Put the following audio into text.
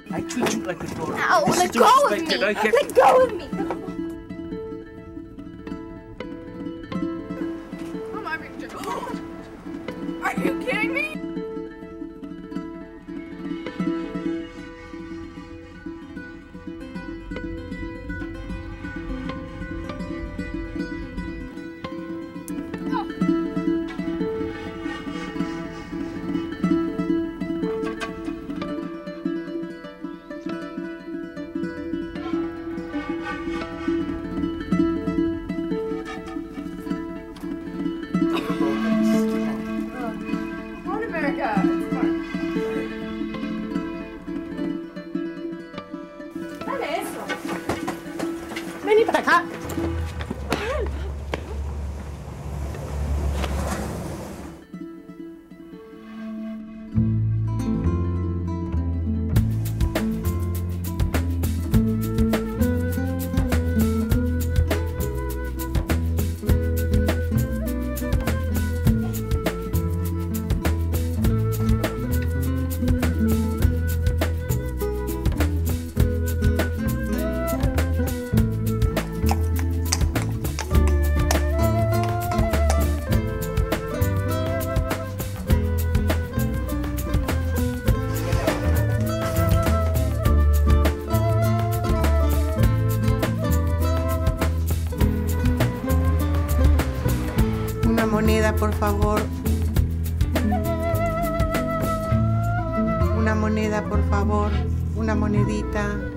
I treat you like a daughter. Ow, This let is go of me! disrespected. Let go of me! Oh my picture. Are you kidding me? Come on, America. It's fun. Dame eso. Vení para acá. Una moneda, por favor. Una moneda, por favor. Una monedita.